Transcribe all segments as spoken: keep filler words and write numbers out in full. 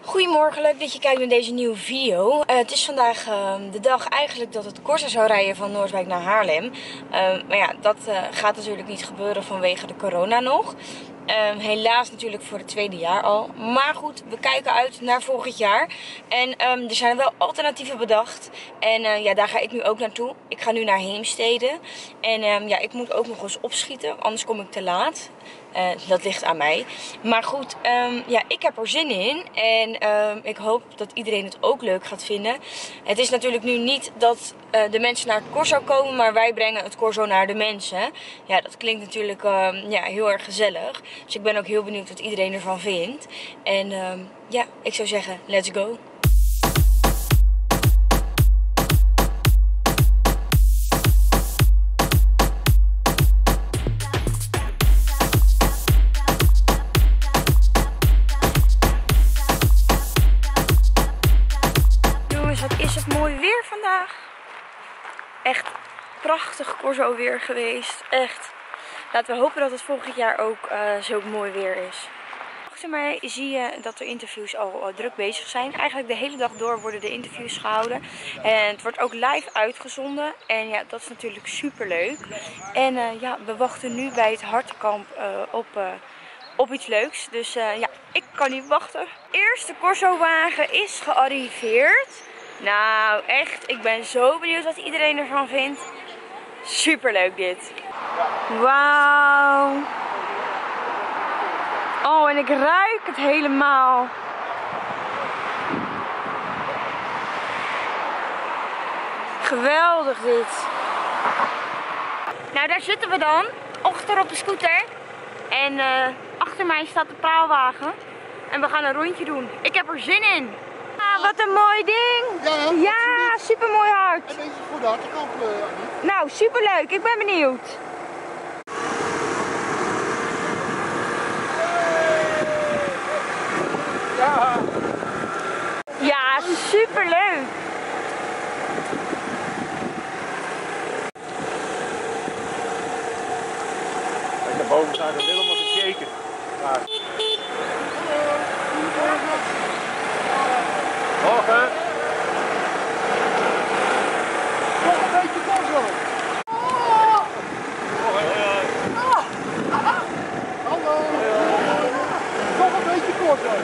Goedemorgen, leuk dat je kijkt naar deze nieuwe video. Uh, het is vandaag uh, de dag eigenlijk dat het Corso zou rijden van Noordwijk naar Haarlem. Uh, maar ja, dat uh, gaat natuurlijk niet gebeuren vanwege de corona nog. Uh, helaas natuurlijk voor het tweede jaar al. Maar goed, we kijken uit naar volgend jaar. En um, er zijn wel alternatieven bedacht. En uh, ja, daar ga ik nu ook naartoe. Ik ga nu naar Heemstede. En um, ja, ik moet ook nog eens opschieten, anders kom ik te laat. Uh, dat ligt aan mij. Maar goed, um, ja, ik heb er zin in. En um, ik hoop dat iedereen het ook leuk gaat vinden. Het is natuurlijk nu niet dat uh, de mensen naar het Corso komen, maar wij brengen het Corso naar de mensen. Ja, dat klinkt natuurlijk um, ja, heel erg gezellig. Dus ik ben ook heel benieuwd wat iedereen ervan vindt. En um, ja, ik zou zeggen, let's go. Wat is het mooi weer vandaag. Echt prachtig Corso weer geweest. Echt. Laten we hopen dat het volgend jaar ook uh, zo mooi weer is. Achter mij zie je dat de interviews al uh, druk bezig zijn. Eigenlijk de hele dag door worden de interviews gehouden. En het wordt ook live uitgezonden. En ja, dat is natuurlijk super leuk. En uh, ja, we wachten nu bij het Hartenkamp uh, op... Uh, op iets leuks. Dus uh, ja, ik kan niet wachten. De eerste Corso-wagen is gearriveerd. Nou, echt. Ik ben zo benieuwd wat iedereen ervan vindt. Super leuk dit. Wauw. Oh, en ik ruik het helemaal. Geweldig dit. Nou, daar zitten we dan. Achter op de scooter. En uh, achter mij staat de praalwagen. En we gaan een rondje doen. Ik heb er zin in. Ah, wat een mooi ding. Ja, ja super mooi hart. En deze is voor de Hartenkamp, uh, Annie. Nou, super leuk. Ik ben benieuwd. Ja. Ja, super leuk. Boven staat er helemaal te shaken. Daar. Morgen. Nog een beetje Corso. Oh. Ah. Hallo. Nog een beetje Corso.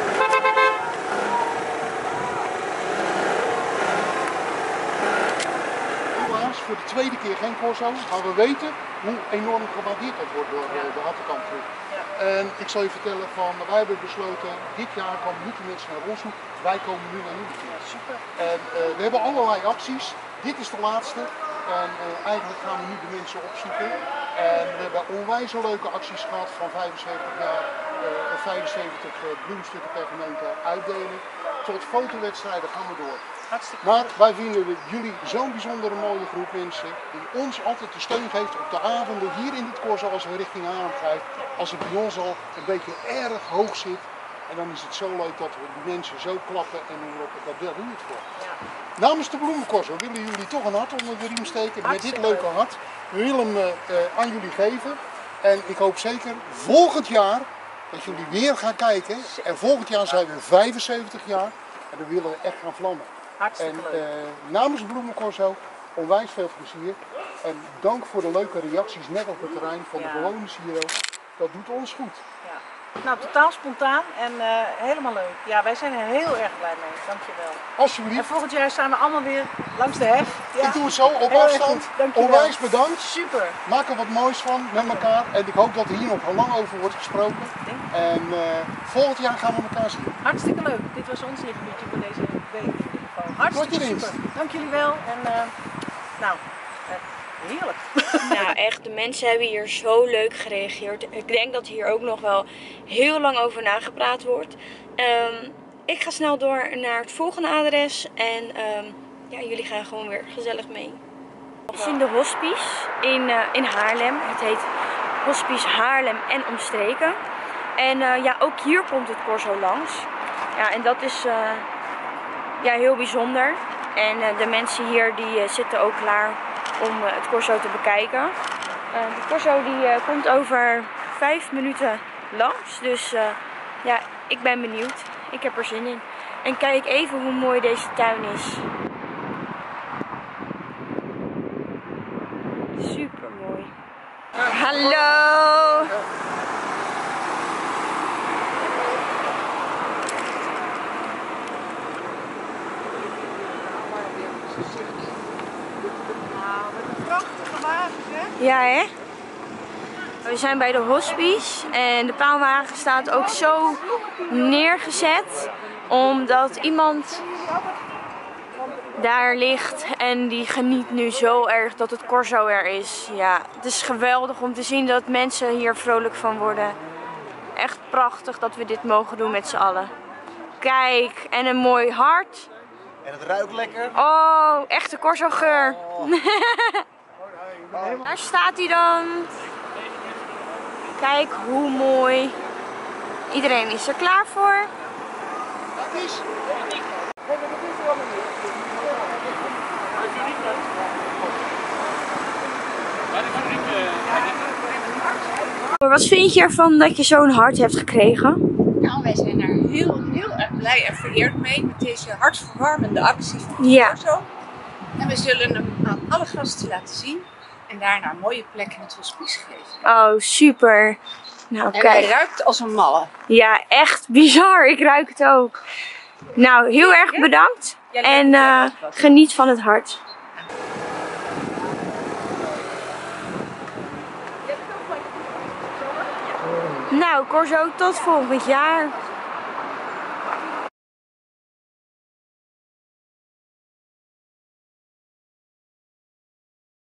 Helaas voor de tweede keer geen Corso, maar we weten hoe enorm gewaardeerd dat wordt door ja. de Hartenkamp. Ja. En ik zal je vertellen van, wij hebben besloten, dit jaar komen niet de mensen naar ons toe, wij komen nu naar jullie toe. Ja, super. En uh, we hebben allerlei acties, dit is de laatste. En uh, eigenlijk gaan we nu de mensen opzoeken. En we hebben onwijs leuke acties gehad van vijfenzeventig jaar, uh, vijfenzeventig uh, bloemstukken per gemeente uitdelen. Tot fotowedstrijden gaan we door. Hartstikke. Maar wij vinden dat jullie zo'n bijzondere mooie groep mensen die ons altijd de steun geeft op de avonden hier in het Corso als we richting Haarlem gaan. Als het bij ons al een beetje erg hoog zit. En dan is het zo leuk dat we die mensen zo klappen en dat daar doen we het voor. Ja. Namens de Bloemencorso willen jullie toch een hart onder de riem steken met dit leuke hart. We willen hem uh, uh, aan jullie geven. En ik hoop zeker volgend jaar dat jullie weer gaan kijken. En volgend jaar zijn we vijfenzeventig jaar en dan willen we echt gaan vlammen. Hartstikke en leuk. Uh, namens Bloemencorso onwijs veel plezier. En dank voor de leuke reacties net op het terrein van ja. de bewoners hier ook. Dat doet ons goed. Ja. Nou, totaal spontaan en uh, helemaal leuk. Ja, wij zijn er heel erg blij mee. Dankjewel. Alsjeblieft. En volgend jaar staan we allemaal weer langs de heg. Ja. Ik doe het zo op heel afstand. Onwijs bedankt. Super. Maak er wat moois van met elkaar. En ik hoop dat er hier nog lang over wordt gesproken. En uh, volgend jaar gaan we elkaar zien. Hartstikke leuk. Dit was ons interviewtje voor deze week in ieder geval. Hartstikke super. Dank jullie wel. En uh, nou... Uh, heerlijk. Nou echt, de mensen hebben hier zo leuk gereageerd. Ik denk dat hier ook nog wel heel lang over nagepraat wordt. Um, ik ga snel door naar het volgende adres. En um, ja, jullie gaan gewoon weer gezellig mee. We zijn in de hospice in, uh, in Haarlem. Het heet Hospice Haarlem en omstreken. En uh, ja, ook hier komt het Corso langs. Ja, en dat is uh, ja, heel bijzonder. En uh, de mensen hier die uh, zitten ook klaar om uh, het Corso te bekijken. Uh, de Corso die uh, komt over vijf minuten langs. Dus uh, ja, ik ben benieuwd. ik heb er zin in. En kijk even hoe mooi deze tuin is. Super mooi. Hallo! Prachtige wagens, hè? Ja, hè? We zijn bij de hospice en de paalwagen staat ook zo neergezet omdat iemand daar ligt en die geniet nu zo erg dat het corso er is. Ja, het is geweldig om te zien dat mensen hier vrolijk van worden. Echt prachtig dat we dit mogen doen met z'n allen. Kijk, en een mooi hart. En het ruikt lekker. Oh, echte corso geur. Oh. Daar staat hij dan. Kijk hoe mooi. Iedereen is er klaar voor. Dat is. Wat vind je ervan dat je zo'n hart hebt gekregen? Nou, wij zijn daar heel, heel erg blij en vereerd mee met deze hartverwarmende actie van Ja. Corso. En we zullen hem aan alle gasten laten zien en daarna een mooie plek in het hospice geven. Oh, super. Nou, En hij kijk. ruikt als een malle. Ja, echt bizar. Ik ruik het ook. Nou, heel erg bedankt. Ja, En leuk. uh, geniet van het hart. Nou, Corso, tot volgend jaar.